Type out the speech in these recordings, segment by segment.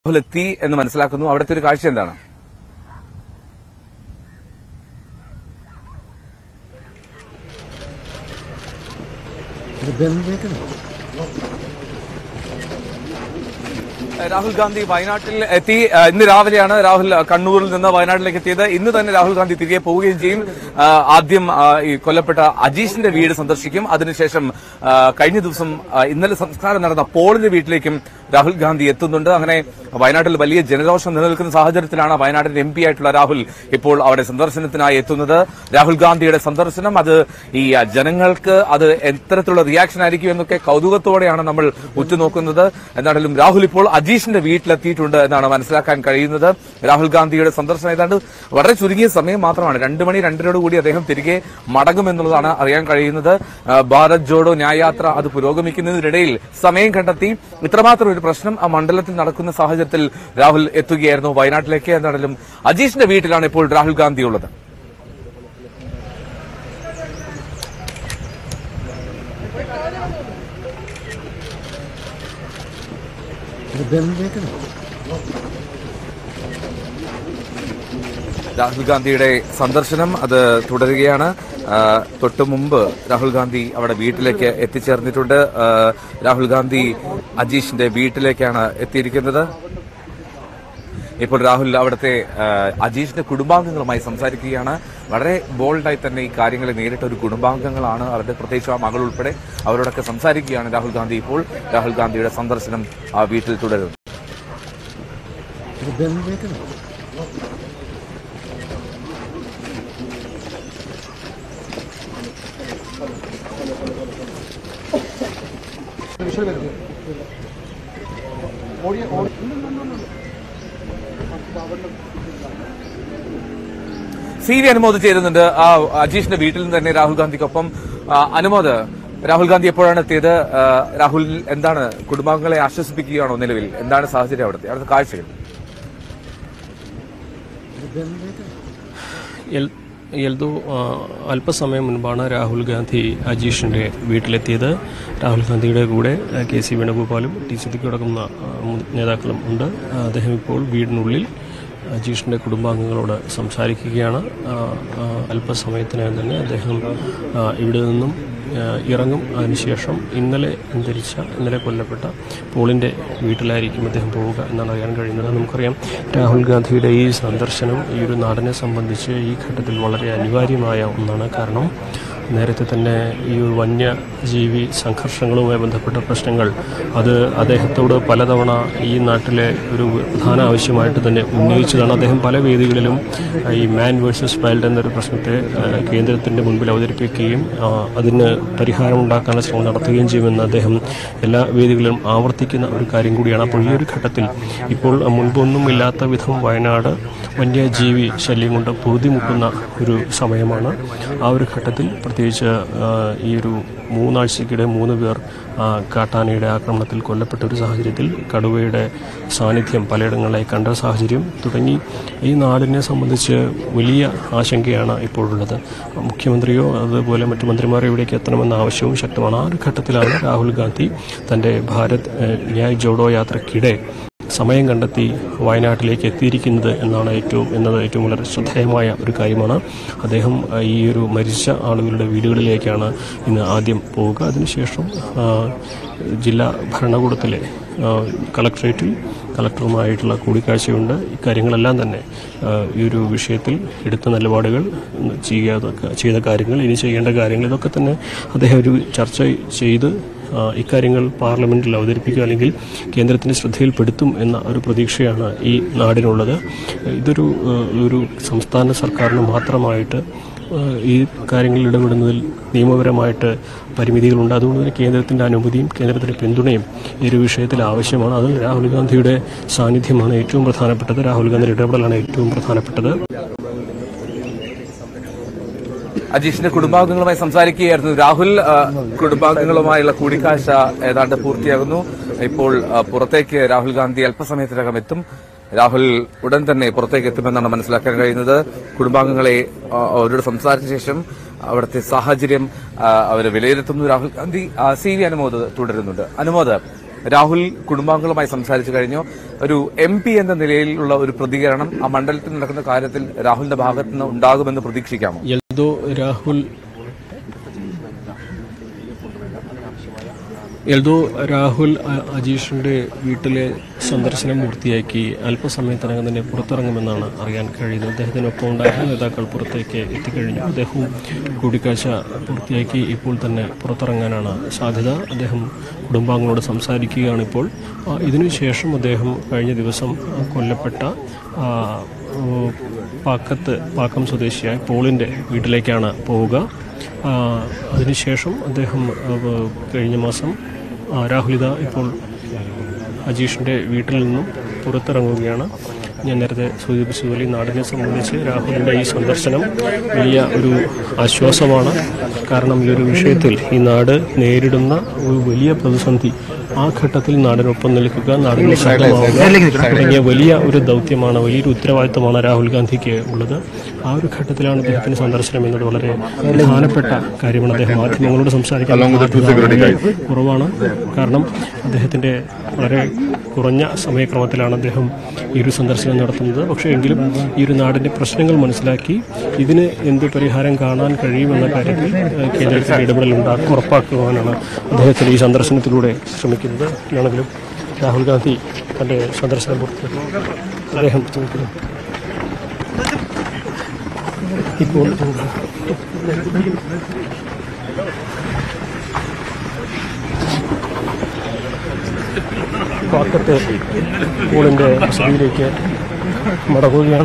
എത്തി എന്ന് മനസ്സിലാക്കുന്നു. അവിടുത്തെ ഒരു കാഴ്ച എന്താണ്? രാഹുൽ ഗാന്ധി വയനാട്ടിൽ എത്തി. ഇന്ന് രാവിലെയാണ് രാഹുൽ കണ്ണൂരിൽ നിന്ന് വയനാട്ടിലേക്ക് എത്തിയത്. ഇന്ന് തന്നെ രാഹുൽ ഗാന്ധി തിരികെ പോവുകയും ചെയ്യും. ആദ്യം ഈ കൊല്ലപ്പെട്ട അജീഷിന്റെ വീട് സന്ദർശിക്കും. അതിനുശേഷം കഴിഞ്ഞ ദിവസം ഇന്നലെ സംസ്കാരം നടന്ന പോളിന്റെ വീട്ടിലേക്കും രാഹുൽ ഗാന്ധി എത്തുന്നുണ്ട്. അങ്ങനെ വയനാട്ടിൽ വലിയ ജനരോഷം നിലനിൽക്കുന്ന സാഹചര്യത്തിലാണ് വയനാടിന്റെ MP ആയിട്ടുള്ള രാഹുൽ ഇപ്പോൾ അവിടെ സന്ദർശനത്തിനായി എത്തുന്നത്. രാഹുൽ ഗാന്ധിയുടെ സന്ദർശനം അത് ഈ ജനങ്ങൾക്ക് അത് എത്തരത്തിലുള്ള റിയാക്ഷൻ ആയിരിക്കും എന്നൊക്കെ കൌതുകത്തോടെയാണ് നമ്മൾ ഉറ്റുനോക്കുന്നത്. എന്നാലും രാഹുൽ ഇപ്പോൾ അജീഷിന്റെ വീട്ടിലെത്തിയിട്ടുണ്ട് എന്നാണ് മനസ്സിലാക്കാൻ കഴിയുന്നത്. രാഹുൽ ഗാന്ധിയുടെ സന്ദർശനം ഏതാണ്ട് വളരെ ചുരുങ്ങിയ സമയം മാത്രമാണ്. 2 മണി 2:30 അദ്ദേഹം തിരികെ മടങ്ങുമെന്നുള്ളതാണ് അറിയാൻ കഴിയുന്നത്. ഭാരത് ജോഡോ ന്യായയാത്ര അത് പുരോഗമിക്കുന്നതിനിടയിൽ സമയം കണ്ടെത്തി ഇത്രമാത്രം ഒരു പ്രശ്നം ആ മണ്ഡലത്തിൽ നടക്കുന്ന സാഹചര്യത്തിൽ രാഹുൽ എത്തുകയായിരുന്നു വയനാട്ടിലേക്ക്. എന്നാലും അജീഷിന്റെ വീട്ടിലാണ് ഇപ്പോൾ രാഹുൽ ഗാന്ധി ഉള്ളത്. രാഹുൽ ഗാന്ധിയുടെ സന്ദർശനം അത് തുടരുകയാണ്. തൊട്ടു മുമ്പ് രാഹുൽ ഗാന്ധി അവിടെ വീട്ടിലേക്ക് എത്തിച്ചേർന്നിട്ടുണ്ട്. രാഹുൽ ഗാന്ധി അജീഷിന്റെ വീട്ടിലേക്കാണ് എത്തിയിരിക്കുന്നത്. ഇപ്പോൾ രാഹുൽ അവിടുത്തെ അജീഷിന്റെ കുടുംബാംഗങ്ങളുമായി സംസാരിക്കുകയാണ്. വളരെ ബോൾഡായി തന്നെ ഈ കാര്യങ്ങളെ നേരിട്ട ഒരു കുടുംബാംഗങ്ങളാണ് അവരുടെ, പ്രത്യേകിച്ച് ആ മകൾ ഉൾപ്പെടെ അവരോടൊക്കെ സംസാരിക്കുകയാണ് രാഹുൽ ഗാന്ധി. ഇപ്പോൾ രാഹുൽ ഗാന്ധിയുടെ സന്ദർശനം ആ വീട്ടിൽ തുടരുന്നു. CV അനുമോദ് ചേരുന്നുണ്ട്. ആ അജീഷിന്റെ വീട്ടിൽ നിന്ന് തന്നെ രാഹുൽ ഗാന്ധിക്കൊപ്പം. അനുമോദ്, രാഹുൽ ഗാന്ധി എപ്പോഴാണ് എത്തിയത്? രാഹുൽ എന്താണ് കുടുംബാംഗങ്ങളെ ആശ്വസിപ്പിക്കുകയാണോ? നിലവിൽ എന്താണ് സാഹചര്യം അവിടുത്തെ കാഴ്ചകൾ? അല്പസമയം മുൻപാണ് രാഹുൽ ഗാന്ധി അജീഷിൻ്റെ വീട്ടിലെത്തിയത്. രാഹുൽ ഗാന്ധിയുടെ കൂടെ KC വേണുഗോപാലും T സിദ്ദിഖും അടങ്ങുന്ന നേതാക്കളും ഉണ്ട്. അദ്ദേഹം ഇപ്പോൾ വീടിനുള്ളിൽ അജീഷിൻ്റെ കുടുംബാംഗങ്ങളോട് സംസാരിക്കുകയാണ്. അല്പസമയത്തിനകം തന്നെ അദ്ദേഹം ഇവിടെ നിന്നും ഇറങ്ങും. അതിനുശേഷം ഇന്നലെ കൊല്ലപ്പെട്ട പോളിൻ്റെ വീട്ടിലായിരിക്കും അദ്ദേഹം പോവുക എന്നാണ് അറിയാൻ കഴിയുന്നത്. നമുക്കറിയാം, രാഹുൽ ഗാന്ധിയുടെ ഈ സന്ദർശനം ഈ ഒരു നാടിനെ സംബന്ധിച്ച് ഈ ഘട്ടത്തിൽ വളരെ അനിവാര്യമായ ഒന്നാണ്. കാരണം നേരത്തെ തന്നെ ഈ വന്യജീവി സംഘർഷങ്ങളുമായി ബന്ധപ്പെട്ട പ്രശ്നങ്ങൾ അത് അദ്ദേഹത്തോട് പലതവണ ഈ നാട്ടിലെ ഒരു പ്രധാന ആവശ്യമായിട്ട് തന്നെ ഉന്നയിച്ചതാണ്. അദ്ദേഹം പല വേദികളിലും ഈ മാൻ വേഴ്സസ് വൈൽഡ് എന്നൊരു പ്രശ്നത്തെ കേന്ദ്രത്തിൻ്റെ മുൻപിൽ അവതരിപ്പിക്കുകയും അതിന് പരിഹാരമുണ്ടാക്കാനുള്ള ശ്രമം നടത്തുകയും ചെയ്യുമെന്ന് അദ്ദേഹം എല്ലാ വേദികളിലും ആവർത്തിക്കുന്ന ഒരു കാര്യം കൂടിയാണ്. അപ്പോൾ ഈ ഒരു ഘട്ടത്തിൽ ഇപ്പോൾ മുൻപൊന്നും ഇല്ലാത്ത വിധം വയനാട് വന്യജീവി ശല്യം കൊണ്ട് പൊറുതിമുട്ടുന്ന ഒരു സമയമാണ്. ആ ഒരു ഘട്ടത്തിൽ പ്രത്യേകിച്ച് ഈ ഒരു 3 ആഴ്ചയ്ക്കിടെ 3 പേർ കാട്ടാനയുടെ ആക്രമണത്തിൽ കൊല്ലപ്പെട്ട ഒരു സാഹചര്യത്തിൽ കടുവയുടെ സാന്നിധ്യം പലയിടങ്ങളിലായി കണ്ട സാഹചര്യം തുടങ്ങി ഈ നാടിനെ സംബന്ധിച്ച് വലിയ ആശങ്കയാണ് ഇപ്പോഴുള്ളത്. മുഖ്യമന്ത്രിയോ അതുപോലെ മറ്റു മന്ത്രിമാരോ ഇവിടേക്ക് എത്തണമെന്ന ആവശ്യവും ശക്തമാണ്. ആ ഒരു ഘട്ടത്തിലാണ് രാഹുൽ ഗാന്ധി തൻ്റെ ഭാരത് ന്യായ് ജോഡോ യാത്രയ്ക്കിടെ സമയം കണ്ടെത്തി വയനാട്ടിലേക്ക് എത്തിയിരിക്കുന്നത് എന്നത് ഏറ്റവും വളരെ ശ്രദ്ധേയമായ ഒരു കാര്യമാണ്. അദ്ദേഹം ഈ ഒരു മരിച്ച ആളുകളുടെ വീടുകളിലേക്കാണ് ഇന്ന് ആദ്യം പോവുക. അതിനുശേഷം ജില്ലാ ഭരണകൂടത്തിലെ കളക്ടറേറ്റിൽ കളക്ടറുമായിട്ടുള്ള കൂടിക്കാഴ്ചയുണ്ട്. ഇക്കാര്യങ്ങളെല്ലാം തന്നെ ഈ ഒരു വിഷയത്തിൽ എടുത്ത നിലപാടുകൾ, ചെയ്ത കാര്യങ്ങൾ, ഇനി ചെയ്യേണ്ട കാര്യങ്ങൾ, ഇതൊക്കെ തന്നെ അദ്ദേഹം ഒരു ചർച്ച ചെയ്ത് ഇക്കാര്യങ്ങൾ പാർലമെന്റിൽ അവതരിപ്പിക്കുക അല്ലെങ്കിൽ കേന്ദ്രത്തിന്റെ ശ്രദ്ധയിൽപ്പെടുത്തും എന്ന ഒരു പ്രതീക്ഷയാണ് ഈ നാടിനുള്ളത്. ഇതൊരു സംസ്ഥാന സർക്കാരിന് മാത്രമായിട്ട് ഈ കാര്യങ്ങളിൽ ഇടപെടുന്നതിൽ നിയമപരമായിട്ട് പരിമിതികളുണ്ട്. അതുകൊണ്ട് തന്നെ കേന്ദ്രത്തിൻ്റെ അനുമതിയും കേന്ദ്രത്തിൻ്റെ പിന്തുണയും ഈ ഒരു വിഷയത്തിൽ ആവശ്യമാണ്. അതിൽ രാഹുൽ ഗാന്ധിയുടെ സാന്നിധ്യമാണ് ഏറ്റവും പ്രധാനപ്പെട്ടത്. രാഹുൽ ഗാന്ധിയുടെ ഇടപെടലാണ് ഏറ്റവും പ്രധാനപ്പെട്ടത്. അജീഷിന്റെ കുടുംബാംഗങ്ങളുമായി സംസാരിക്കുകയായിരുന്നു രാഹുൽ. കുടുംബാംഗങ്ങളുമായുള്ള കൂടിക്കാഴ്ച ഏതാണ്ട് പൂർത്തിയാകുന്നു. ഇപ്പോൾ പുറത്തേക്ക് രാഹുൽ ഗാന്ധി അല്പസമയത്തിനകം എത്തും. രാഹുൽ ഉടൻ തന്നെ പുറത്തേക്ക് എത്തുമെന്നാണ് മനസ്സിലാക്കാൻ കഴിയുന്നത്. കുടുംബാംഗങ്ങളെ അവരോട് സംസാരിച്ച ശേഷം അവിടുത്തെ സാഹചര്യം അവർ വിലയിരുത്തുന്നു. രാഹുൽ ഗാന്ധി. CV അനുമോദ് തുടരുന്നുണ്ട്. അനുമോദ്, രാഹുൽ കുടുംബാംഗങ്ങളുമായി സംസാരിച്ചു കഴിഞ്ഞു. ഒരു MP എന്ന നിലയിലുള്ള ഒരു പ്രതികരണം ആ മണ്ഡലത്തിൽ നടക്കുന്ന കാര്യത്തിൽ രാഹുലിന്റെ ഭാഗത്ത് നിന്ന് ഉണ്ടാകുമെന്ന് പ്രതീക്ഷിക്കാമോ? രാഹുൽ അജീഷിന്റെ വീട്ടിലെ സന്ദർശനം പൂർത്തിയാക്കി അല്പസമയത്തിനകം തന്നെ പുറത്തിറങ്ങുമെന്നാണ് അറിയാൻ കഴിയുന്നത്. അദ്ദേഹത്തിനൊപ്പം ഉണ്ടായിരുന്ന നേതാക്കൾ പുറത്തേക്ക് എത്തിക്കഴിഞ്ഞു. അദ്ദേഹവും കൂടിക്കാഴ്ച പൂർത്തിയാക്കി ഇപ്പോൾ തന്നെ പുറത്തിറങ്ങാനാണ് സാധ്യത. അദ്ദേഹം കുടുംബാംഗങ്ങളോട് സംസാരിക്കുകയാണ് ഇപ്പോൾ. ഇതിനുശേഷം അദ്ദേഹം കഴിഞ്ഞ ദിവസം കൊല്ലപ്പെട്ട പാക്കം സ്വദേശിയായ പോളിന്റെ വീട്ടിലേക്കാണ് പോവുക. അതിനുശേഷം അദ്ദേഹം കഴിഞ്ഞ മാസം രാഹുലിത ഇപ്പോൾ അജീഷിന്റെ വീട്ടിൽ നിന്നും പുറത്തിറങ്ങുകയാണ്. ഞാൻ നേരത്തെ സൂചിപ്പിച്ചതുപോലെ ഈ നാടിനെ സംബന്ധിച്ച് രാഹുലിന്റെ ഈ സന്ദർശനം വലിയ ഒരു ആശ്വാസമാണ്. കാരണം ഈ ഒരു വിഷയത്തിൽ ഈ നാട് നേരിടുന്ന ഒരു വലിയ പ്രതിസന്ധി, ആ ഘട്ടത്തിൽ നാടിനൊപ്പം നിൽക്കുക, നാടിനെ ശക്തമാവുക തുടങ്ങിയ വലിയ ഒരു ദൗത്യമാണ്, വലിയൊരു ഉത്തരവാദിത്തമാണ് രാഹുൽ ഗാന്ധിക്ക് ഉള്ളത്. ആ ഒരു ഘട്ടത്തിലാണ് അദ്ദേഹത്തിന്റെ സന്ദർശനം എന്നത് വളരെ പ്രധാനപ്പെട്ട കാര്യമാണ്. അദ്ദേഹം മാധ്യമങ്ങളോട് സംസാരിക്കാൻ കുറവാണ്. കാരണം അദ്ദേഹത്തിന്റെ വളരെ കുറഞ്ഞ സമയക്രമത്തിലാണ് അദ്ദേഹം ഈ ഒരു സന്ദർശനം നടത്തുന്നത്. പക്ഷേ എങ്കിലും ഈ ഒരു നാടിന്റെ പ്രശ്നങ്ങൾ മനസ്സിലാക്കി ഇതിന് എന്ത് പരിഹാരം കാണാൻ കഴിയുമെന്ന കാര്യത്തിൽ കേന്ദ്രത്തിന്റെ ഇടപെടൽ ഉറപ്പാക്കുവാനാണ് അദ്ദേഹത്തിന്റെ ഈ സന്ദർശനത്തിലൂടെ ശ്രമിക്കുന്നത്. ആണെങ്കിലും രാഹുൽ ഗാന്ധി തന്റെ സന്ദർശനം പൂർത്തിയാക്കി അദ്ദേഹം ഇപ്പോൾ പാക്കത്തെ പോളിന്റെ വസതിയിലേക്ക് മടങ്ങുകയാണ്.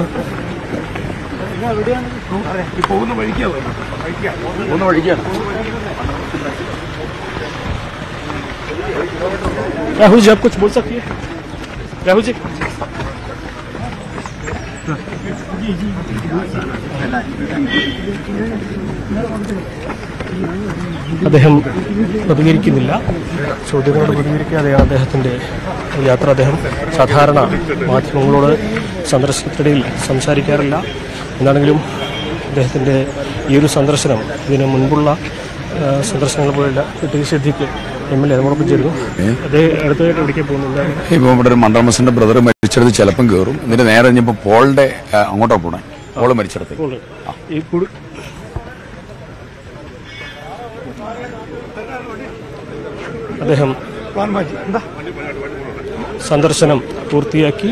राहुल जी आप कुछ बोल सकती है? राहुल जी അദ്ദേഹം പ്രതികരിക്കുന്നില്ല. ചോദ്യങ്ങളോട് പ്രതികരിക്കാതെയാണ് അദ്ദേഹത്തിന്റെ യാത്ര. അദ്ദേഹം സാധാരണ മാധ്യമങ്ങളോട് സന്ദർശനത്തിനിടയിൽ സംസാരിക്കാറില്ല. എന്താണെങ്കിലും അദ്ദേഹത്തിന്റെ ഈ ഒരു സന്ദർശനം ഇതിന് മുൻപുള്ള സന്ദർശനങ്ങൾ പോലെയല്ല. സിദ്ദിഖ് MLA നമ്മളൊപ്പം ചേരുന്നു. അദ്ദേഹം അടുത്തതായിട്ട് എവിടേക്ക് പോകുന്നില്ല. ഇപ്പോൾ ഇവിടെ ഒരു മണ്ഡലമസിന്റെ ബ്രദർ മരിച്ചെടുത്ത് ചിലപ്പം കയറും. എന്നിട്ട് നേരെ കഴിഞ്ഞപ്പോൾ പോളിന്റെ അങ്ങോട്ടാണ് പോണേ. പോള് മരിച്ചെടുത്ത് അദ്ദേഹം സന്ദർശനം പൂർത്തിയാക്കി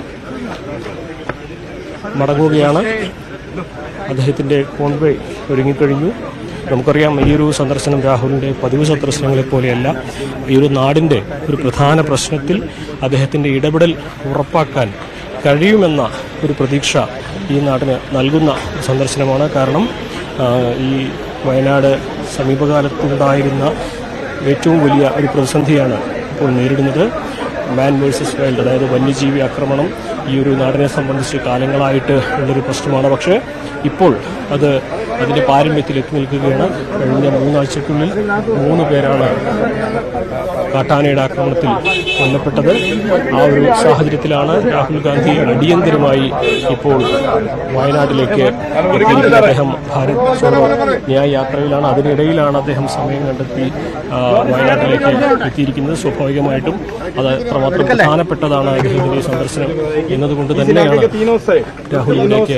മടങ്ങുകയാണ്. അദ്ദേഹത്തിന്റെ കോൺവോയ് ഒരുങ്ങിക്കഴിഞ്ഞു. നമുക്കറിയാം ഈ ഒരു സന്ദർശനം രാഹുലിന്റെ പതിവ് സന്ദർശനങ്ങളെ പോലെയല്ല. ഈ ഒരു നാടിന്റെ ഒരു പ്രധാന പ്രശ്നത്തിൽ അദ്ദേഹത്തിന്റെ ഇടപെടൽ ഉറപ്പാക്കാൻ കഴിയുമെന്ന ഒരു പ്രതീക്ഷ ഈ നാടിന് നൽകുന്ന സന്ദർശനമാണ്. കാരണം ഈ വയനാട് സമീപകാലത്തുണ്ടായിരുന്ന ഏറ്റവും വലിയ ഒരു പ്രതിസന്ധിയാണ് ഇപ്പോൾ നേരിടുന്നത്. മാൻ വേഴ്സസ് വൈൽഡ്, അതായത് വന്യജീവി ആക്രമണം ഈ ഒരു നാടിനെ സംബന്ധിച്ച് കാലങ്ങളായിട്ട് ഉള്ളൊരു പ്രശ്നമാണ്. പക്ഷേ ഇപ്പോൾ അതിന്റെ പാരമ്യത്തിൽ എത്തി നിൽക്കുകയാണ്. കഴിഞ്ഞ 3 ആഴ്ചയ്ക്കുള്ളിൽ 3 പേരാണ് കാട്ടാനയുടെ ആക്രമണത്തിൽ കൊല്ലപ്പെട്ടത്. ആ ഒരു സാഹചര്യത്തിലാണ് രാഹുൽ ഗാന്ധി അടിയന്തരമായി ഇപ്പോൾ വയനാട്ടിലേക്ക് എത്തിയിരിക്കുന്നത്. അദ്ദേഹം ഭാരത് ചോഡോ ന്യായ യാത്രയിലാണ്. അതിനിടയിലാണ് അദ്ദേഹം സമയം കണ്ടെത്തി വയനാട്ടിലേക്ക് എത്തിയിരിക്കുന്നത്. സ്വാഭാവികമായിട്ടും അത് അത്രമാത്രം പ്രധാനപ്പെട്ടതാണ് അദ്ദേഹത്തിന്റെ സന്ദർശനം എന്നതുകൊണ്ട് തന്നെയാണ് രാഹുൽ ഇതിലേക്ക്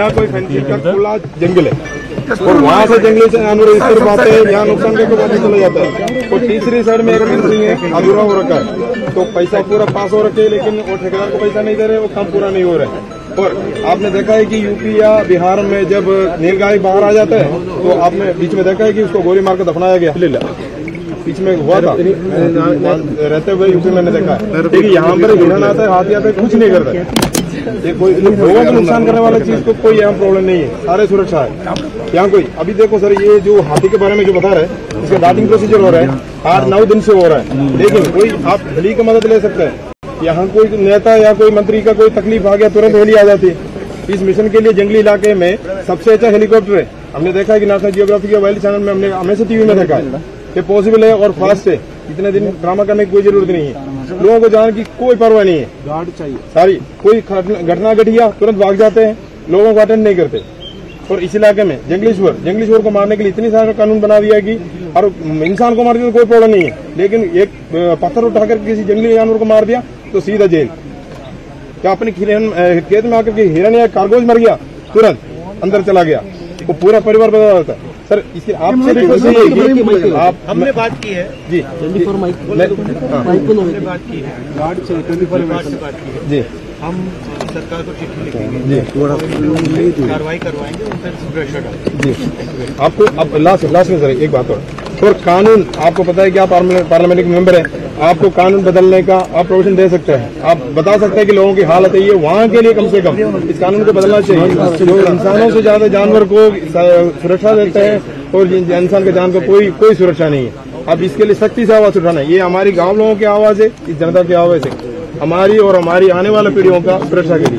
जंगल है और वहाँ से जंगली जानवर इस तरफ आते हैं, यहाँ नुकसान करके वापस चला जाता है। और तीसरी साइड में अगर नर्सिंग है अधूरा हो रखा है तो पैसा पूरा पास हो रखे, लेकिन वो ठेकेदार को पैसा नहीं दे रहे, वो काम पूरा नहीं हो रहा है। और आपने देखा है कि यूपी या बिहार में जब नीलगाय बाहर आ जाता है तो आपने बीच में देखा है कि उसको गोली मार कर दफनाया गया। बीच में हुआ था रहते हुए यूपी मैंने देखा है। लेकिन यहाँ पर हिरण आता है, हाथी आता है, कुछ नहीं करता। ये कोई लोगों को नुकसान करने वाला चीज को कोई यहाँ प्रॉब्लम नहीं है, सारे सुरक्षा है यहाँ कोई। अभी देखो सर, ये जो हाथी के बारे में जो बता रहे हैं, इसका दाटिंग प्रोसीजर हो रहा है 8-9 दिन से हो रहा है। लेकिन कोई आप हेली की मदद ले सकते हैं। यहाँ कोई नेता या कोई मंत्री का कोई तकलीफ आ गया, तुरंत हेली आ जाती है। इस मिशन के लिए जंगली इलाके में सबसे अच्छा हेलीकॉप्टर है। हमने देखा है कि नेशनल जियोग्राफी के वाइल्ड चैनल में हमने हमेशा टीवी में देखा है ये पॉसिबल है और फास्ट है। इतने दिन ड्रामा करने की कोई जरूरत नहीं है। लोगों को जाने की कोई परवाह नहीं है, गार्ड चाहिए सारी। कोई घटना घटिया तुरंत भाग जाते हैं, लोगों को अटेंड नहीं करते। और इस इलाके में जंगली सुअर को मारने के लिए इतनी सारा कानून बना दिया कि और इंसान को मार दिया तो कोई प्रॉब्लम नहीं है, लेकिन एक पत्थर उठाकर किसी जंगली जानवर को मार दिया तो सीधा जेल। क्या अपनी खेत में आकर के हिरन या खरगोश मर गया तुरंत अंदर चला गया, वो पूरा परिवार बदल जाता है। सर इससे आपसे रिक्वेस्ट है कि आप हमने बात की है जी हमने बात की है गार्ड से 24 से बात की है जी, हम सरकार को चिट्ठी लिखेंगे जी कार्रवाई करवाएंगे उन पर प्रेशर डालेंगे। जी आपको अब लास्ट में सर एक बात और कानून आपको पता है कि आप पार्लियामेंट के मेंबर हैं, आपको कानून बदलने का आप प्रोविजन दे सकते हैं, आप बता सकते हैं कि लोगों की हालत है ये, वहाँ के लिए कम से कम इस कानून को बदलना चाहिए। जो इंसानों से ज्यादा जानवर को सुरक्षा देते हैं और इंसान के जान को कोई सुरक्षा नहीं है। अब इसके लिए सख्ती से आवाज उठाना है, ये हमारी गाँव लोगों की आवाज है, इस जनता की आवाज है, हमारी और हमारी आने वाले पीढ़ियों का सुरक्षा के लिए।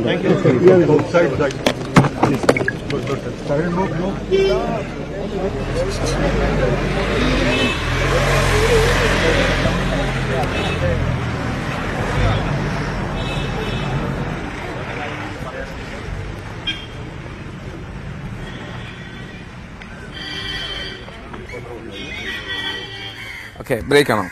ഓക്കെ, ബ്രേക്ക് ആണോ?